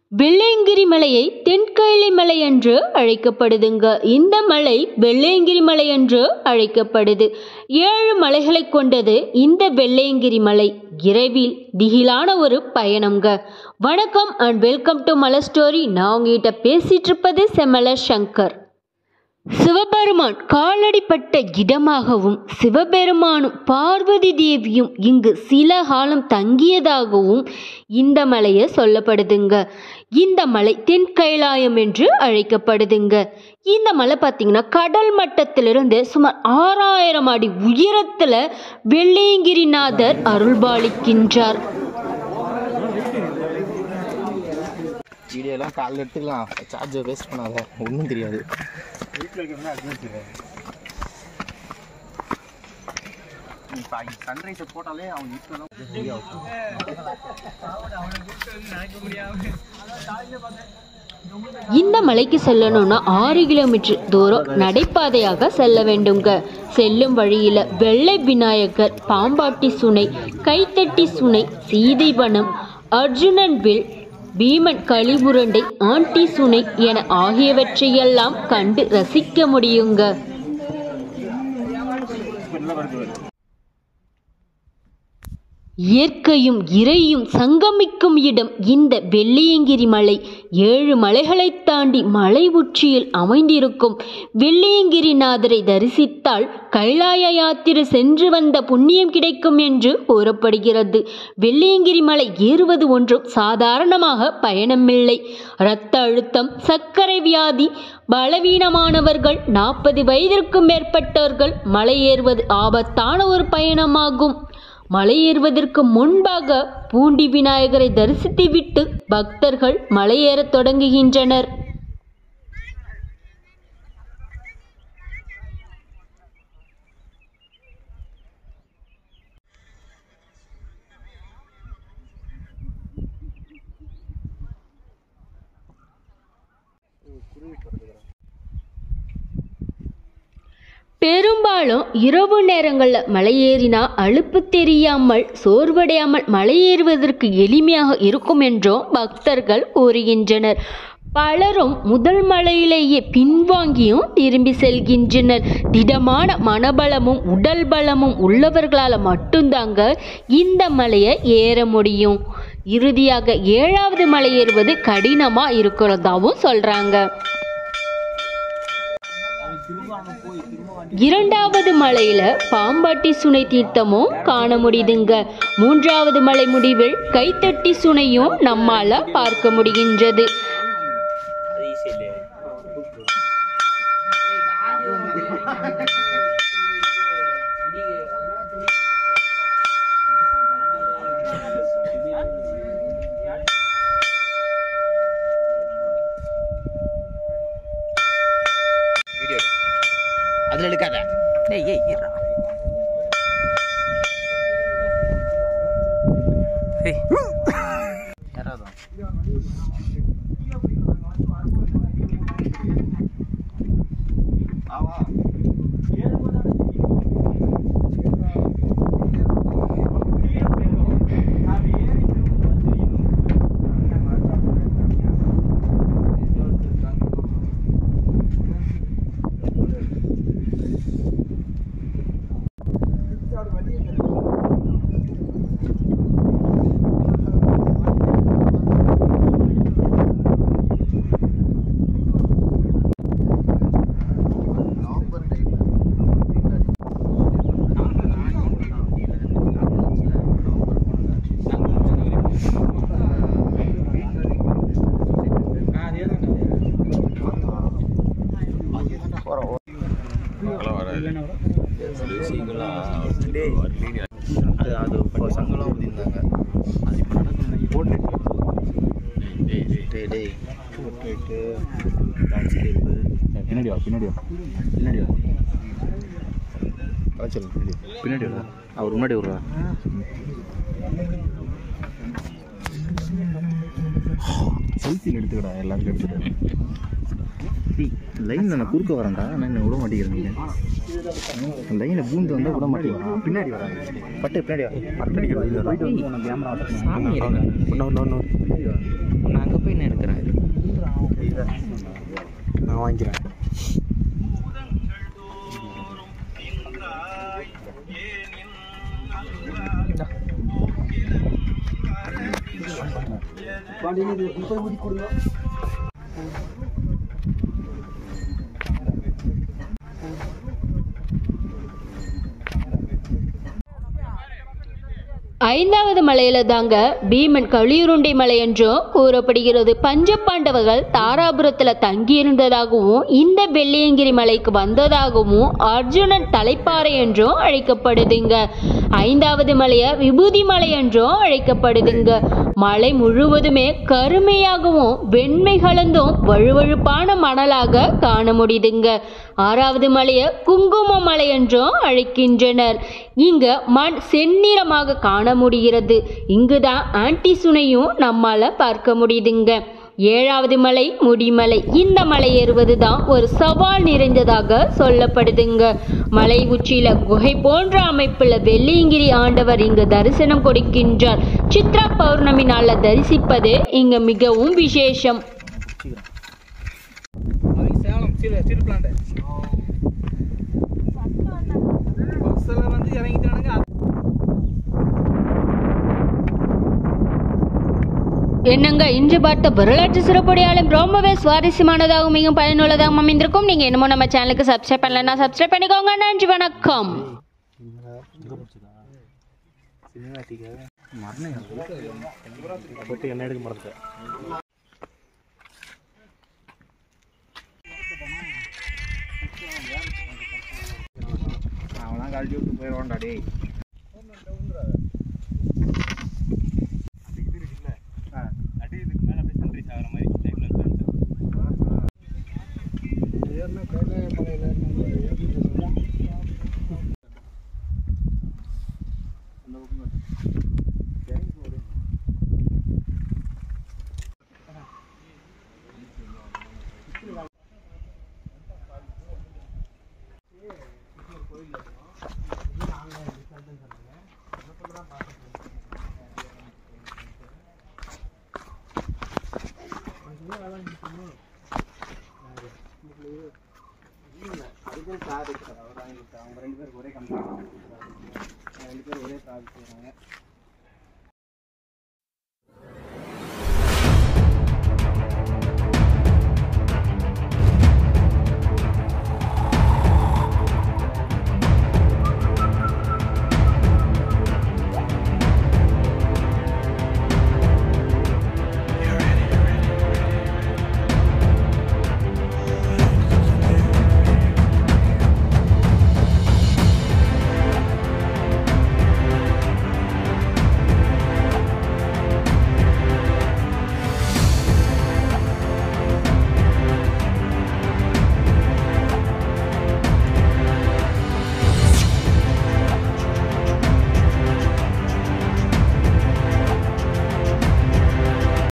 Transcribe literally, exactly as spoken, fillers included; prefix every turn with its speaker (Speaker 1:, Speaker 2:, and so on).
Speaker 1: வெள்ளையங்கிரி மலையை தென்கைலை மலை என்று அழைக்கப்படுதுங்க. இந்த மலை வெள்ளையங்கிரி மலை என்று அழைக்கப்படுது. ஏழு மலைகளை கொண்டது இந்த வெள்ளையங்கிரி மலை. இரவில் திகிலான ஒரு பயணம்ங்க. வணக்கம் அண்ட் வெல்கம் டு மலை ஸ்டோரி. நான் உங்ககிட்ட பேசிட்டு இருப்பது செம்மல சங்கர். சிவபெருமான் காலடிப்பட்ட இடமாகவும் சிவபெருமானும் பார்வதி தேவியும் இங்கு சில காலம் தங்கியதாகவும் இந்த மலையை சொல்லப்படுதுங்க. இந்த மலை தென் கைலாயம் என்று அழைக்கப்படுதுங்க. இந்த மலை பார்த்தீங்கன்னா கடல் மட்டத்திலிருந்து சுமார் ஆறாயிரம் அடி உயரத்தில் வெள்ளையங்கிரிநாதர் அருள்பாலிக்கின்றார்.
Speaker 2: வீடியோலாம் காலையில் எடுத்துக்கலாம், சார்ஜை வேஸ்ட் பண்ணாத, ஒன்றும் தெரியாது. சன்ரைஸை போட்டாலே அவங்க
Speaker 1: இந்த மலைக்கு செல்லணும்னா ஆறு கிலோமீட்டர் தூரம் நடைபாதையாக செல்ல வேண்டுங்க. செல்லும் வழியில் வெள்ளை விநாயகர், பாம்பாட்டி சுனை, கைத்தட்டி சுனை, சீதைவனம், அர்ஜுனன் வில், பீமன் களிமுரண்டை, ஆண்டி சுனை என ஆகியவற்றையெல்லாம் கண்டு ரசிக்க முடியுங்க. இயற்கையும் இறையும் சங்கமிக்கும் இடம் இந்த வெள்ளையங்கிரி மலை. ஏழு மலைகளை தாண்டி மலை உச்சியில் அமைந்திருக்கும் வெள்ளையங்கிரிநாதரை தரிசித்தால் கைலாய யாத்திரை சென்று வந்த புண்ணியம் கிடைக்கும் என்று கூறப்படுகிறது. வெள்ளையங்கிரி மலை ஏறுவது ஒன்றும் சாதாரணமாக பயணமில்லை. இரத்த அழுத்தம், சர்க்கரை வியாதி, பலவீனமானவர்கள், நாற்பது வயதிற்கும் மேற்பட்டவர்கள் மலை ஏறுவது ஆபத்தான ஒரு பயணமாகும். மலை ஏறுவதற்கு முன்பாக பூண்டி விநாயகரை தரிசித்துவிட்டு பக்தர்கள் மலையேறத் தொடங்குகின்றனர். பெரும்பாலும் இரவு நேரங்களில் மலையேறினா அலுப்பு தெரியாமல் சோர்வடையாமல் மலையேறுவதற்கு எளிமையாக இருக்கும் என்றும் பக்தர்கள் கூறுகின்றனர். பலரும் முதல் மலையிலேயே பின்வாங்கியும் திரும்பி செல்கின்றனர். திடமான மனபலமும் உடல் பலமும் உள்ளவர்களால் மட்டும்தாங்க இந்த மலையை ஏற முடியும். இறுதியாக ஏழாவது மலை ஏறுவது கடினமாக இருக்கிறதாவும் சொல்கிறாங்க. இரண்டாவது மலையில பாம்பாட்டி சுனை தீர்த்தமும் காண முடியுதுங்க. மூன்றாவது மலை முடிவில் கைத்தட்டி சுனையும் நம்மால பார்க்க முடிகின்றது.
Speaker 2: அதில் எடுக்காத. ஏய் ஏய் ஏறா. ஏய் யாராவது ஆவா அது அது பசங்களாம் அப்படின்னாங்க. அது இப்போ நடக்கணும் போட்டு டே டே போட்டு லேண்ட்ஸ்கேப்பு பின்னாடியா பின்னாடியா பின்னாடியா காய்ச்சல் பின்னாடி வருவா அவர் முன்னாடி வருவா. செல்ஃபியில் எடுத்துக்கடா, எல்லாருக்கும் எடுத்துக்கிட்டு. லைனில் நான் குறுக்க வரேன்டா, நான் என்ன விட மாட்டேங்கிறேன். லைனில் பூந்து வந்தால் விட மாட்டேங்கிறேன். பின்னாடி வராங்க பட்டு பின்னாடி அட்டடிக்க கேமரா. நான் அங்கே போய் என்ன எடுக்க வாங்கிக்கிறேன்.
Speaker 1: ஐந்தாவது மலையில தாங்க பீமன் களியுருண்டை மலை என்றும் கூறப்படுகிறது. பஞ்சபாண்டவர்கள் தாராபுரத்துல தங்கியிருந்ததாகவும் இந்த வெள்ளையங்கிரி மலைக்கு வந்ததாகவும் அர்ஜுனன் தலைப்பாறை என்றும் அழைக்கப்படுதுங்க. ஐந்தாவது மலைய விபூதி மலை என்றும் அழைக்கப்படுதுங்க. மலை முழுவதுமே கருமையாகவும் வெண்மை கலந்தும் வழுவழுப்பான மணலாக காண முடியுதுங்க. ஆறாவது மலைய குங்கும மலை என்றும் அழைக்கின்றனர். இங்க மண் செந்நிறமாக காண முடிகிறது. இங்குதான் ஆன்டி சுனையும் நம்மால பார்க்க முடியுதுங்க. ஏழாவது மலை முடிமலை. இந்த மலை ஏறுவது தான் ஒரு சவால் நிறைந்ததாக சொல்லப்படுதுங்க. மலை உச்சியில குகை போன்ற அமைப்புல வெள்ளையங்கிரி ஆண்டவர் இங்கு தரிசனம் கொடுக்கின்றார். சித்ரா பௌர்ணமி நாள்ல தரிசிப்பது இங்க மிகவும் விசேஷம். என்னங்க இன்று பார்த்த வரலாற்று சிறப்புடையாலும் ரொம்பவே சுவாரஸ்யமானதாகவும் மிகவும் பயனுள்ளதாகவும் அமைந்திருக்கும். நீங்க என்னமோ நம்ம சேனலுக்கு சப்ஸ்கிரைப் பண்ணலன்னா சப்ஸ்கிரைப் பண்ணிக்கோங்க. நன்றி, வணக்கம்.
Speaker 2: அவனா கழட்டி விட்டு போயிடுவான்டா டேய். அவங்க ரெண்டு பேருக்கு ஒரே கம்பெனி, ரெண்டு பேரும் ஒரே ப்ராஜெக்ட் செய்கிறாங்க.